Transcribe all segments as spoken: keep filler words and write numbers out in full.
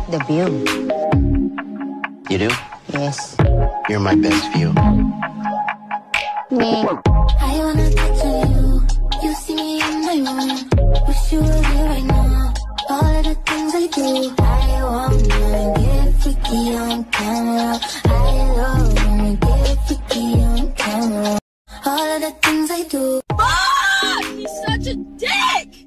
the view. You do? Yes. You're my best view. Yeah. I wanna touch on you. You see me in my room. Wish you were here right now. All of the things I do. I wanna get freaky on camera. I love when you get freaky on camera. All of the things I do. Fuck! He's such a dick!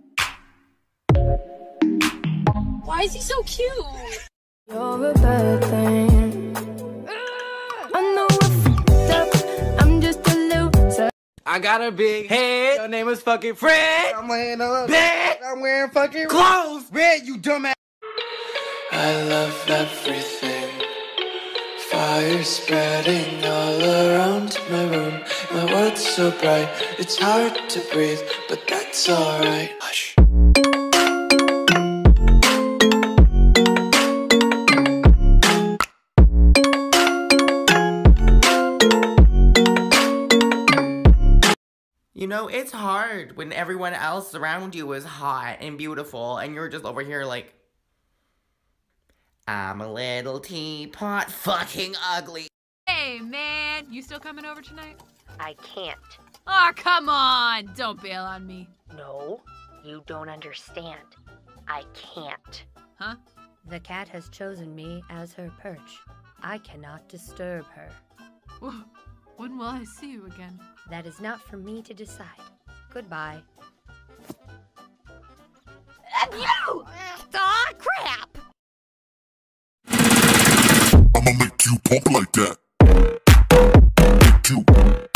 Why is he so cute? You're a bad thing. I know I fucked up. I'm just a loser. I got a big head. Your name is fucking Fred. I'm laying up. Bed. I'm wearing fucking Clothes. red, you dumbass. I love everything. Fire spreading all around my room. My world's so bright, it's hard to breathe, but that's alright. Hush. You know, it's hard when everyone else around you is hot and beautiful and you're just over here like, I'm a little teapot fucking ugly. Hey, man, you still coming over tonight? I can't. Aw, oh, come on! Don't bail on me. No, you don't understand. I can't. Huh? The cat has chosen me as her perch. I cannot disturb her. When will I see you again? That is not for me to decide. Goodbye. And you! Aw, crap! I'ma make you pump like that. Make you